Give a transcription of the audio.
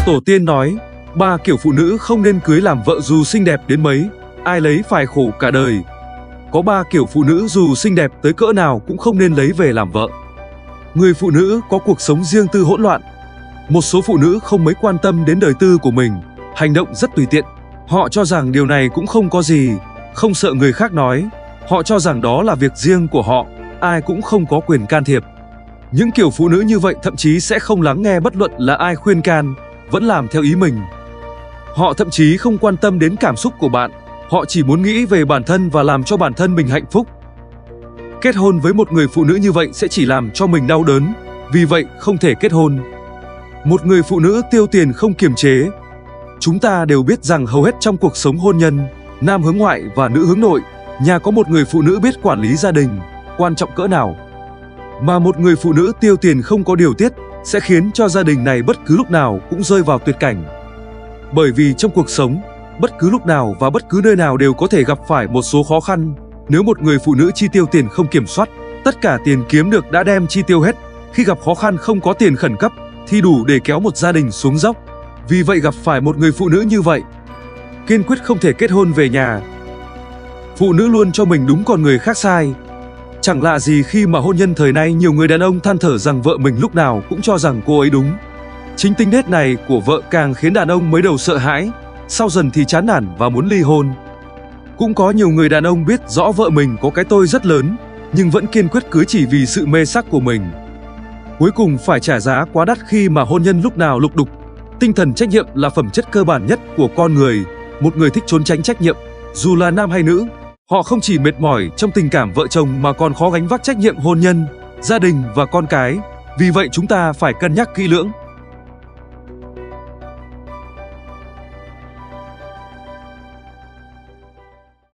Tổ tiên nói, 3 kiểu phụ nữ không nên cưới làm vợ dù xinh đẹp đến mấy, ai lấy phải khổ cả đời. Có 3 kiểu phụ nữ dù xinh đẹp tới cỡ nào cũng không nên lấy về làm vợ. Người phụ nữ có cuộc sống riêng tư hỗn loạn. Một số phụ nữ không mấy quan tâm đến đời tư của mình, hành động rất tùy tiện. Họ cho rằng điều này cũng không có gì, không sợ người khác nói. Họ cho rằng đó là việc riêng của họ, ai cũng không có quyền can thiệp. Những kiểu phụ nữ như vậy thậm chí sẽ không lắng nghe bất luận là ai khuyên can, vẫn làm theo ý mình. Họ thậm chí không quan tâm đến cảm xúc của bạn, họ chỉ muốn nghĩ về bản thân và làm cho bản thân mình hạnh phúc. Kết hôn với một người phụ nữ như vậy sẽ chỉ làm cho mình đau đớn, vì vậy không thể kết hôn. Một người phụ nữ tiêu tiền không kiềm chế. Chúng ta đều biết rằng hầu hết trong cuộc sống hôn nhân, nam hướng ngoại và nữ hướng nội, nhà có một người phụ nữ biết quản lý gia đình, quan trọng cỡ nào. Mà một người phụ nữ tiêu tiền không có điều tiết sẽ khiến cho gia đình này bất cứ lúc nào cũng rơi vào tuyệt cảnh. Bởi vì trong cuộc sống, bất cứ lúc nào và bất cứ nơi nào đều có thể gặp phải một số khó khăn. Nếu một người phụ nữ chi tiêu tiền không kiểm soát, tất cả tiền kiếm được đã đem chi tiêu hết. Khi gặp khó khăn không có tiền khẩn cấp thì đủ để kéo một gia đình xuống dốc. Vì vậy gặp phải một người phụ nữ như vậy, kiên quyết không thể kết hôn về nhà. Phụ nữ luôn cho mình đúng còn người khác sai. Chẳng lạ gì khi mà hôn nhân thời nay nhiều người đàn ông than thở rằng vợ mình lúc nào cũng cho rằng cô ấy đúng. Chính tính nết này của vợ càng khiến đàn ông mới đầu sợ hãi, sau dần thì chán nản và muốn ly hôn. Cũng có nhiều người đàn ông biết rõ vợ mình có cái tôi rất lớn, nhưng vẫn kiên quyết cưới chỉ vì sự mê sắc của mình. Cuối cùng phải trả giá quá đắt khi mà hôn nhân lúc nào lục đục. Tinh thần trách nhiệm là phẩm chất cơ bản nhất của con người. Một người thích trốn tránh trách nhiệm, dù là nam hay nữ, họ không chỉ mệt mỏi trong tình cảm vợ chồng mà còn khó gánh vác trách nhiệm hôn nhân, gia đình và con cái. Vì vậy chúng ta phải cân nhắc kỹ lưỡng.